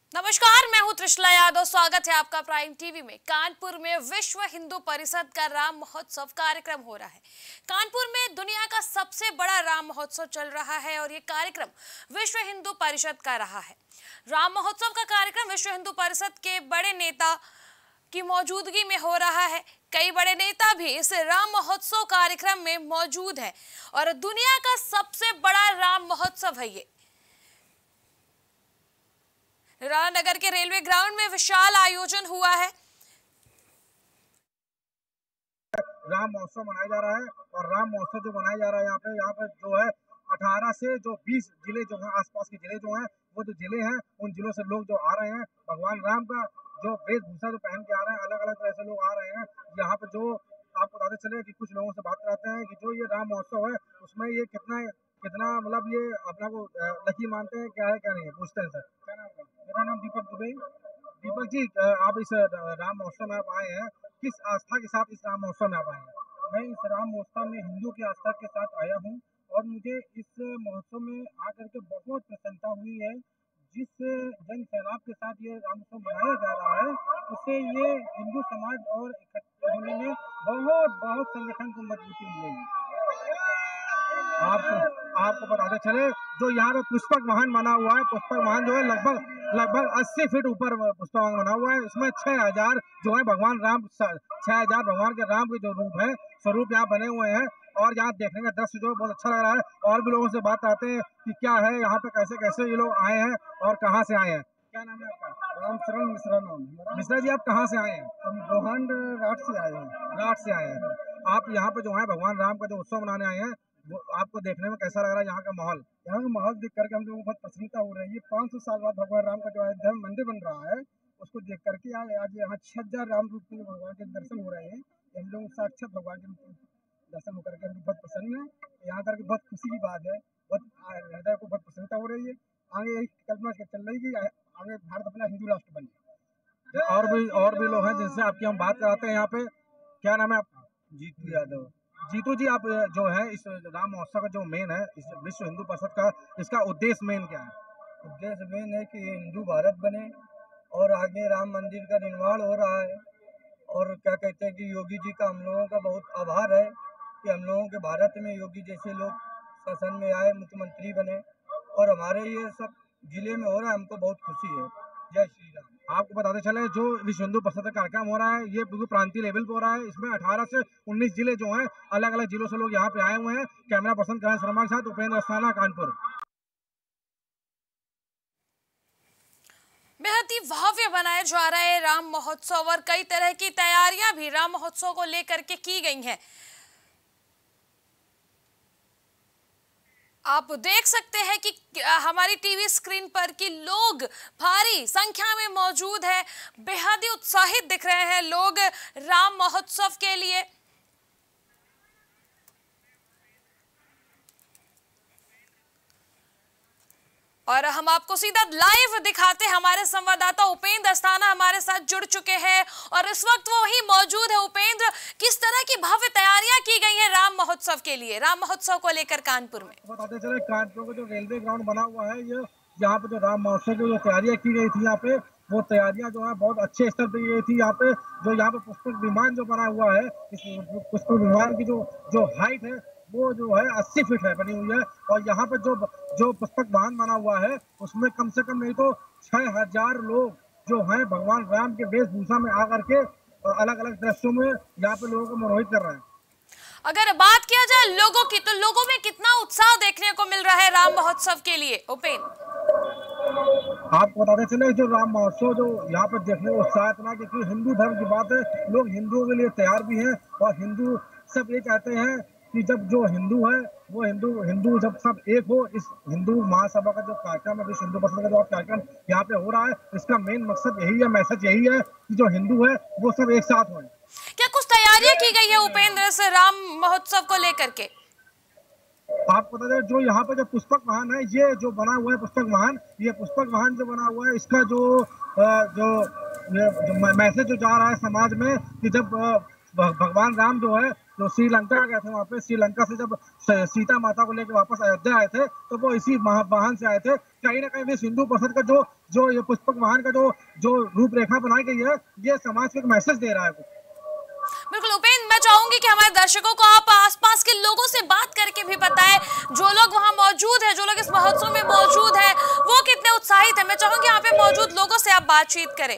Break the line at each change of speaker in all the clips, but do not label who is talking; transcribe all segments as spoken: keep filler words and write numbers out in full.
नमस्कार, मैं हूं त्रिशला यादव। स्वागत है आपका प्राइम टीवी में। कानपुर में विश्व हिंदू परिषद का राम महोत्सव कार्यक्रम हो रहा है। कानपुर में दुनिया का सबसे बड़ा राम महोत्सव चल रहा है और ये कार्यक्रम विश्व हिंदू परिषद का रहा है। राम महोत्सव का कार्यक्रम विश्व हिंदू परिषद के बड़े नेता की मौजूदगी में हो रहा है। कई बड़े नेता भी इस राम महोत्सव कार्यक्रम में मौजूद है और दुनिया का सबसे बड़ा राम महोत्सव है ये। रामनगर के रेलवे ग्राउंड में विशाल आयोजन हुआ है।
राम महोत्सव मनाया जा रहा है और राम महोत्सव जो मनाया जा रहा है यहाँ पे यहाँ पे जो है अठारह से जो बीस जिले जो हैं, आसपास के जिले जो हैं, वो जो जिले हैं उन जिलों से लोग जो आ रहे हैं, भगवान राम का जो वेशभूषा जो पहन के आ रहे हैं, अलग अलग तरह से लोग आ रहे हैं यहाँ पे। जो आपको बताते चले कि कुछ लोगों से बात कराते हैं कि जो ये राम महोत्सव है उसमें ये कितना कितना मतलब ये अपना को लकी मानते हैं, क्या है क्या नहीं है, पूछते हैं सर। क्या नाम है? मेरा नाम दीपक दुबे। दीपक जी, आप इस राम महोत्सव में आप आए हैं, किस आस्था के साथ इस राम महोत्सव में आप आए हैं?
मैं इस राम महोत्सव में हिंदू की आस्था के साथ आया हूं और मुझे इस महोत्सव में आकर के बहुत प्रसन्नता हुई है। जिस जन सैलाब के साथ ये राम महोत्सव मनाया जा रहा है, उससे ये हिंदू समाज और इकट्ठे होने में बहुत बहुत संगठन को मजबूती मिलेगी।
आपको आपको बताते चले जो यहाँ पे पुष्पक वाहन बना हुआ है, पुष्पक वाहन जो है लगभग लगभग अस्सी फीट ऊपर पुष्पक वाहन बना हुआ है। इसमें छह हजार जो है भगवान राम छह हजार भगवान के राम के जो रूप है स्वरूप यहाँ बने हुए हैं और यहाँ देखने का दृश्य जो है बहुत अच्छा लग रहा है। और भी लोगों से बात आते हैं कि क्या है यहाँ पे, कैसे कैसे ये लोग आए हैं और कहाँ से आए हैं। क्या नाम है आपका?
रामचरण मिश्रा नाम है।
मिश्रा जी, आप कहाँ से आए हैं?
हम गोहांड राठ से आए हैं।
राठ से आए हैं। आप यहाँ पे जो है भगवान राम का जो उत्सव मनाने आए हैं, वो आपको देखने में कैसा लग रहा है? यहाँ का माहौल
यहाँ का माहौल देख करके हम लोगों को बहुत प्रसन्नता हो रही है। पाँच सौ साल बाद भगवान राम का जो अयोध्या में मंदिर बन रहा है, उसको देख करके आज आज यहाँ छह हजार राम रूप के भगवान के दर्शन हो रहे हैं। हम लोग साक्षात भगवान के दर्शन होकर के हम लोग बहुत प्रसन्न है। यहाँ करके बहुत खुशी की बात है, बहुत हृदय को बहुत प्रसन्नता हो रही है। आगे यही कल्पना चल रही है कि आगे भारत अपना हिंदू राष्ट्र बने।
और भी और भी लोग हैं जिनसे आपकी हम बात कराते हैं यहाँ पे। क्या नाम है आपका?
जीतू यादव।
जीतू जी, आप जो है इस राम महोत्सव का जो मेन है, इस विश्व हिंदू परिषद का, इसका उद्देश्य मेन क्या है?
उद्देश्य मेन है कि हिंदू भारत बने और आगे राम मंदिर का निर्माण हो रहा है। और क्या कहते हैं कि योगी जी का हम लोगों का बहुत आभार है कि हम लोगों के भारत में योगी जैसे लोग शासन में आए, मुख्यमंत्री बने और हमारे ये सब जिले में हो रहा है, हमको बहुत खुशी है। जय श्री राम।
आपको बताते चले जो विश्व हिंदू परिषद का कार्यक्रम हो रहा है ये बिल्कुल प्रांतीय लेवल पे हो रहा है। इसमें अठारह से उन्नीस जिले जो हैं, अलग अलग जिलों से लोग यहाँ पे आए हुए हैं। कैमरा पर्सन करण शर्मा के साथ उपेंद्र अस्थाना, कानपुर।
बेहद ही भव्य बनाया जा रहा है राम महोत्सव और कई तरह की तैयारियां भी राम महोत्सव को लेकर के की गई हैं। आप देख सकते हैं कि हमारी टीवी स्क्रीन पर कि लोग भारी संख्या में मौजूद हैं। बेहद ही उत्साहित दिख रहे हैं लोग राम महोत्सव के लिए। और हम आपको सीधा लाइव दिखाते हैं। हमारे संवाददाता उपेंद्र अस्थाना हमारे साथ जुड़ चुके हैं और इस वक्त वो वहीं मौजूद है। उपेंद्र, किस तरह की भव्य तैयारियां की गई हैं राम महोत्सव के लिए, राम महोत्सव को लेकर कानपुर में?
बताते चले कानपुर का जो रेलवे ग्राउंड बना हुआ है, ये यहाँ पे जो राम महोत्सव की जो तैयारियां की गई थी, यहाँ पे वो तैयारियां जो है बहुत अच्छे स्तर पर की गई थी। यहाँ पे जो यहाँ पे पुष्पक विमान जो बना हुआ है, इस पुष्पक विमान की जो जो हाइट है वो जो है अस्सी फीट है बनी हुई है। और यहाँ पे जो जो पुष्पक वाहन बना हुआ है उसमें कम से कम नहीं तो छह हजार लोग जो हैं भगवान राम के वेशभूषा में आकर के अलग अलग दृश्यों में यहाँ पे लोगों को मनोहित कर रहे हैं।
अगर बात किया जाए लोगों की, तो लोगों में कितना उत्साह देखने को मिल रहा है राम महोत्सव के लिए? उपेंद्र,
आपको बताते चले जो राम महोत्सव जो यहाँ पे देखने को उत्साह इतना, क्योंकि हिंदू धर्म की बात है, लोग हिंदुओं के लिए तैयार भी हैं और हिंदू सब ये चाहते हैं कि जब जो हिंदू है वो हिंदू हिंदू जब सब एक हो। इस हिंदू महासभा का जो कार्यक्रम है, विश्व हिंदू परिषद का जो कार्यक्रम यहाँ पे हो रहा है, इसका मेन मकसद यही है, मैसेज यही है कि जो हिंदू है वो सब एक साथ हों।
क्या कुछ तैयारियां की गई है उपेंद्र से राम महोत्सव को लेकर के?
आपको बता दें जो यहाँ पे जो पुष्पक वाहन है, ये जो बना हुआ है पुष्पक वाहन, ये पुष्पक वाहन जो बना हुआ है, इसका जो जो, जो मैसेज जो जा रहा है समाज में कि जब भगवान राम जो है जो श्रीलंका गए थे, वहाँ पे श्रीलंका से जब सीता माता को लेकर वापस अयोध्या आए थे तो वो इसी वाहन से आए थे। कहीं ना कहीं भी सिंधु परिषद का जो जो ये पुष्पक वाहन का जो जो रूपरेखा बनाई गई है, ये समाज को एक मैसेज दे रहा है।
बिल्कुल उपेंद्र, मैं चाहूंगी कि हमारे दर्शकों को आप आसपास के लोगों से बात करके भी बताएं, जो लोग वहां मौजूद हैं, जो लोग इस महोत्सव में मौजूद हैं, वो कितने उत्साहित हैं। मैं चाहूंगी यहाँ पे मौजूद लोगों से आप बातचीत करें।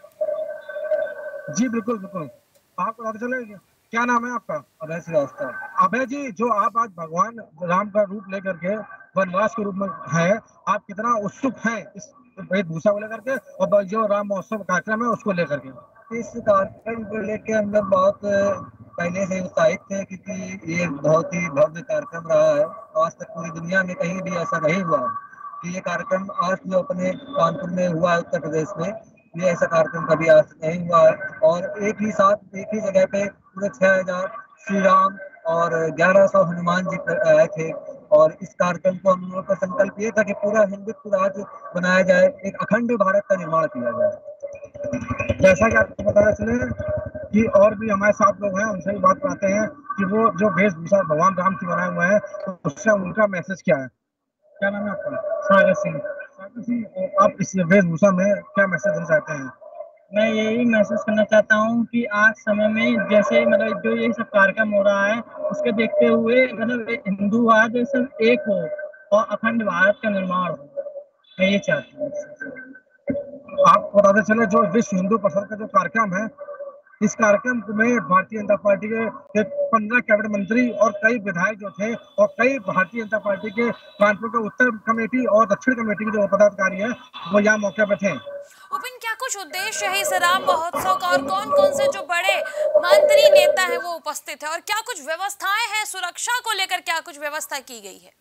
जी बिल्कुल बिल्कुल, आपको पता चले क्या नाम है आपका? अभय श्रीवास्तव। अभय जी, जो आप आज भगवान राम का रूप लेकर के वनवास के रूप में है, आप कितना उत्सुक हैं इस वेशभूषा को लेकर के और जो राम महोत्सव कार्यक्रम है उसको लेकर के?
इस कार्यक्रम को लेकर हम लोग बहुत पहले से उत्साहित थे, क्योंकि ये बहुत ही भव्य कार्यक्रम रहा है। आज तक पूरी दुनिया में कहीं भी ऐसा नहीं हुआ कि ये कार्यक्रम आज जो अपने कानपुर में हुआ है उत्तर प्रदेश में, ये ऐसा कार्यक्रम कभी आज तक नहीं हुआ है। और एक ही साथ एक ही जगह पे पूरे छह हजार श्री राम और ग्यारह सौ हनुमान जी आए थे। और इस कार्यक्रम को हम लोगों का संकल्प ये था कि पूरा हिंदुत्व राज्य बनाया जाए, एक अखंड भारत का निर्माण किया जाए।
जैसा कि आपको पता चले कि और भी हमारे साथ लोग हैं, उनसे भी बात कराते हैं कि वो जो वेशभूषा भगवान राम की बनाए हुए हैं तो उससे उनका मैसेज क्या है। क्या नाम है आपका?
सागर सिंह।
सागर सिंह, आप इस वेशभूषा में क्या मैसेज देना चाहते हैं?
मैं यही महसूस करना चाहता हूँ कि आज समय में जैसे मतलब जो ये सब कार्यक्रम हो रहा है उसके देखते हुए मतलब हिंदू आज सब एक हो और अखंड भारत का निर्माण हो, मैं ये चाहता हूँ।
आपको बताते चले जो विश्व हिंदू परिषद का जो कार्यक्रम है, इस कार्यक्रम में भारतीय जनता पार्टी के पंद्रह कैबिनेट मंत्री और कई विधायक जो थे और कई भारतीय जनता पार्टी के कानपुर के उत्तर कमेटी और दक्षिण कमेटी के जो पदाधिकारी है वो यहाँ मौके पर थे।
उपिन, क्या कुछ उद्देश्य है इस राम महोत्सव का और कौन कौन से जो बड़े मंत्री नेता हैं वो उपस्थित है और क्या कुछ व्यवस्थाएं हैं, सुरक्षा को लेकर क्या कुछ व्यवस्था की गई है?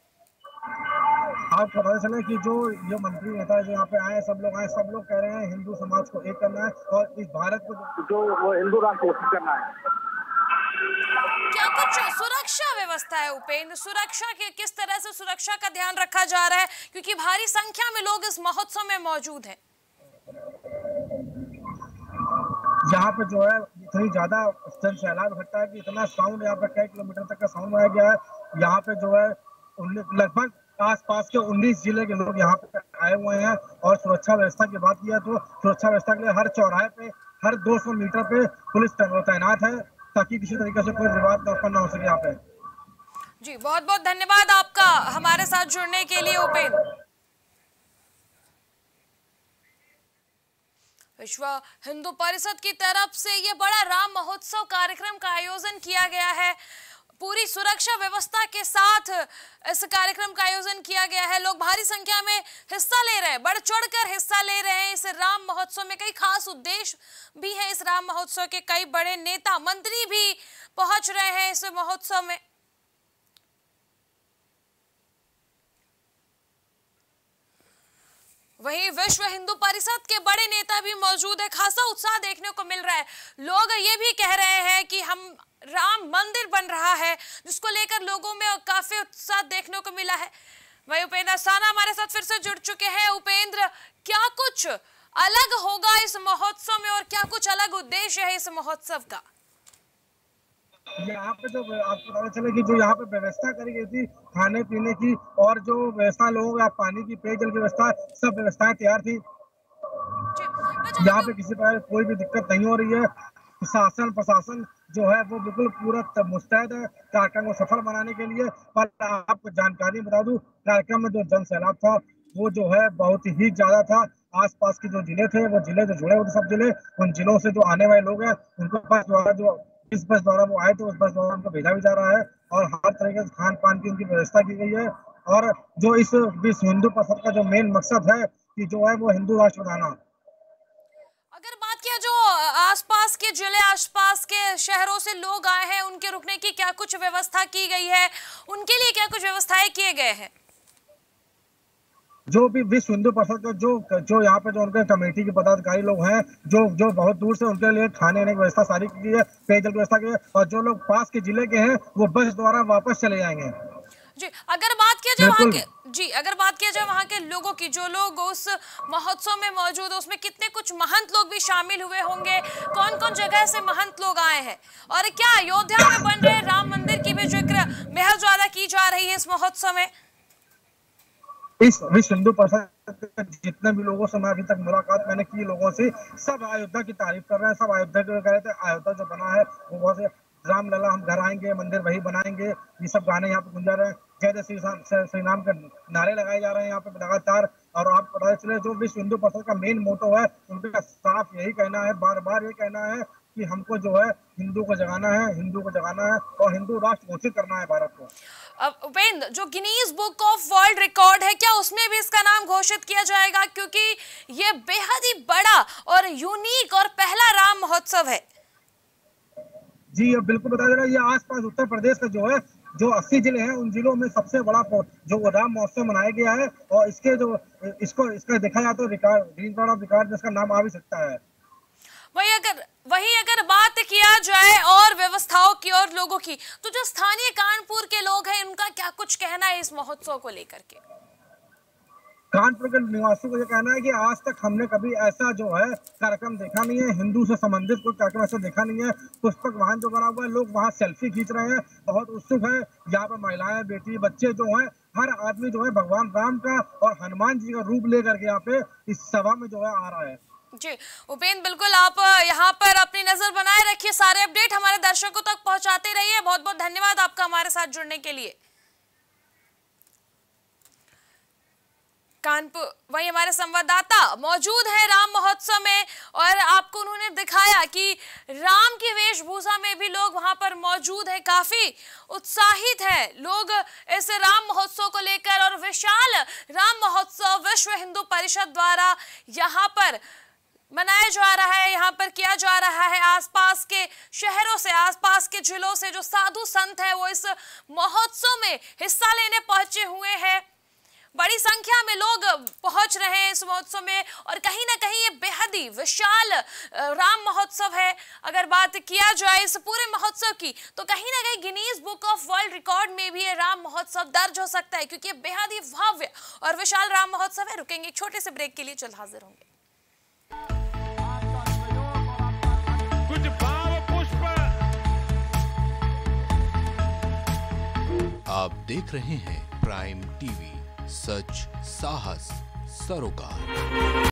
आपको पता चले कि जो ये मंत्री नेता जो यहाँ पे आए, सब लोग आए, सब लोग कह रहे हैं हिंदू समाज को एक करना है और इस भारत को जो वो हिंदू राष्ट्र घोषित करना है।
क्या कुछ सुरक्षा व्यवस्था है उपेंद्र? सुरक्षा के किस तरह से सुरक्षा का ध्यान रखा जा रहा है, क्योंकि भारी संख्या में लोग इस महोत्सव में मौजूद हैं?
यहाँ पे जो है इतनी ज्यादा जन सैलाब इकट्ठा है कि इतना साउंड यहाँ पे कई किलोमीटर तक का साउंड आया गया है। यहाँ पे जो है लगभग आसपास के उन्नीस जिले के लोग यहाँ पे आए हुए हैं। और सुरक्षा व्यवस्था की बात किया तो सुरक्षा व्यवस्था के लिए हर चौराहे पे हर दो सौ मीटर पे पुलिस तैनात है ताकि किसी तरीके से कोई विवाद उत्पन्न हो सके यहाँ पे।
जी बहुत बहुत धन्यवाद आपका हमारे साथ जुड़ने के लिए उपेंद्र। विश्व हिंदू परिषद की तरफ से ये बड़ा राम महोत्सव कार्यक्रम का आयोजन किया गया है। पूरी सुरक्षा व्यवस्था के साथ इस कार्यक्रम का आयोजन किया गया है। लोग भारी संख्या में हिस्सा ले रहे हैं, बढ़ चढ़कर हिस्सा ले रहे हैं इस राम महोत्सव में। कई खास उद्देश्य भी हैं इस राम महोत्सव के। कई बड़े नेता मंत्री भी पहुंच रहे हैं इस महोत्सव में। वहीं विश्व हिंदू परिषद के बड़े नेता भी मौजूद है। खासा उत्साह देखने को मिल रहा है। लोग ये भी कह रहे हैं कि हम राम मंदिर बन रहा है, जिसको लेकर लोगों में काफी उत्साह देखने को मिला है। वहीं उपेंद्र अस्थाना हमारे साथ फिर से जुड़ चुके हैं। उपेंद्र, क्या कुछ अलग होगा इस महोत्सव में और क्या कुछ अलग उद्देश्य है इस महोत्सव का?
यहाँ पे जो आपको पता चले कि जो यहाँ पे व्यवस्था करी गई थी खाने पीने की और जो व्यवस्था लोगों का पानी की, पेयजल की व्यवस्था, सब व्यवस्थाएं तैयार थी। यहाँ पे किसी प्रकार कोई भी दिक्कत नहीं हो रही है। शासन प्रशासन जो है वो बिल्कुल पूरा मुस्तैद है कार्यक्रम को सफल बनाने के लिए। पर आपको जानकारी बता दूं, कार्यक्रम में जो जन सैलाब था वो जो है बहुत ही ज्यादा था। आसपास के जो जिले थे वो जिले जो जुड़े हुए सब जिले, उन जिलों से जो आने वाले लोग हैं उनको बस द्वारा जो इस बस द्वारा वो आए थे उस बस द्वारा उनको भेजा भी जा रहा है और हर तरीके से खान पान की उनकी व्यवस्था की गई है। और जो इस विश्व हिंदू परिषद का जो मेन मकसद है कि जो है वो हिंदू राष्ट्र बनाना।
अगर बात किया जो आसपास के जिले, आसपास के शहरों से लोग आए हैं, उनके रुकने की क्या कुछ व्यवस्था की गई है? उनके लिए क्या कुछ व्यवस्थाएं किए गए हैं?
जो भी विश्व हिंदू परिषद का जो जो यहाँ पे जो उनके कमेटी के पदाधिकारी लोग हैं जो जो बहुत दूर से, उनके लिए खाने की व्यवस्था सारी की है, पेयजल की व्यवस्था की है। और जो लोग पास के जिले के हैं वो बस द्वारा वापस चले जाएंगे।
जी अगर बात किया जाए वहाँ के जी, अगर बात किया जाए वहाँ के लोगों की, जो लोग उस महोत्सव में मौजूद है, उसमें कितने कुछ महंत लोग भी शामिल हुए होंगे, कौन कौन जगह से महंत लोग आए हैं, और क्या अयोध्या में बन रहे राम मंदिर की भी जिक्र बेहद ज्यादा की जा रही है इस महोत्सव में?
इस विश्व हिंदू परिषद के जितने भी लोगों से मैं अभी तक मुलाकात मैंने की, लोगों से सब अयोध्या की तारीफ कर रहे हैं। सब अयोध्या के कह रहे थे अयोध्या जो बना है वो बहुत से, राम लला हम घर आएंगे, मंदिर वही बनाएंगे, ये सब गाने यहाँ पे गुंजा रहे हैं। जय जय श्री राम श्री राम के नारे लगाए जा रहे हैं यहाँ पे लगातार। और आप पता चले जो विश्व हिंदू परिषद का मेन मोटो है, उनका साफ यही कहना है, बार बार ये कहना है कि हमको जो है हिंदू को जगाना है, हिंदू को जगाना है और हिंदू राष्ट्र घोषित करना है भारत को।
अब उपेंद्र, जो Guinness book of world record है, क्या उसमें भी इसका नाम घोषित किया जाएगा? क्योंकि ये बेहद ही बड़ा और यूनिक और पहला राम महोत्सव है।
जी अब बिल्कुल बताया जा रहा है, ये आसपास उत्तर प्रदेश का जो है जो अस्सी जिले हैं, उन जिलों में सबसे बड़ा जो राम महोत्सव मनाया गया है। और इसके जो इसको इसका देखा जाए तो record, green card of record में इसका नाम आ भी सकता है।
वही अगर वही अगर बात किया जाए और व्यवस्थाओं की और लोगों की, तो जो स्थानीय कानपुर के लोग हैं, उनका क्या कुछ कहना है इस महोत्सव को लेकर के?
कानपुर के निवासियों को ये कहना है कि आज तक हमने कभी ऐसा जो है कार्यक्रम देखा नहीं है, हिंदू से संबंधित कोई कार्यक्रम ऐसा देखा नहीं है। पुष्पक वाहन जो बना हुआ है, लोग वहाँ सेल्फी खींच रहे हैं, बहुत उत्सुक है। यहाँ पर महिलाएं, बेटी, बच्चे जो हैं, हर आदमी जो है भगवान राम का और हनुमान जी का रूप लेकर के यहाँ पे इस सभा में जो है आ रहा है।
जी उपेंद्र, बिल्कुल आप यहाँ पर अपनी नजर बनाए रखिए, सारे अपडेट हमारे दर्शकों तक पहुंचाते रहिए। बहुत बहुत धन्यवाद आपका हमारे साथ जुड़ने के लिए। कानपुर वही हमारे संवाददाता मौजूद है राम महोत्सव में, और आपको उन्होंने दिखाया कि राम की वेशभूषा में भी लोग वहां पर मौजूद हैं, काफी उत्साहित है लोग इस राम महोत्सव को लेकर। और विशाल राम महोत्सव विश्व हिंदू परिषद द्वारा यहाँ पर मनाया जा रहा है, यहाँ पर किया जा रहा है। आसपास के शहरों से, आसपास के जिलों से जो साधु संत है वो इस महोत्सव में हिस्सा लेने पहुंचे हुए हैं। बड़ी संख्या में लोग पहुंच रहे हैं इस महोत्सव में, और कहीं ना कहीं ये बेहद ही विशाल राम महोत्सव है। अगर बात किया जाए इस पूरे महोत्सव की, तो कहीं ना कहीं Guinness book of world record में भी ये राम महोत्सव दर्ज हो सकता है, क्योंकि ये बेहद ही भव्य और विशाल राम महोत्सव है। रुकेंगे एक छोटे से ब्रेक के लिए, जल्द हाजिर होंगे।
कुछ भाव पुष्प।
आप देख रहे हैं प्राइम टीवी, सच साहस सरोकार।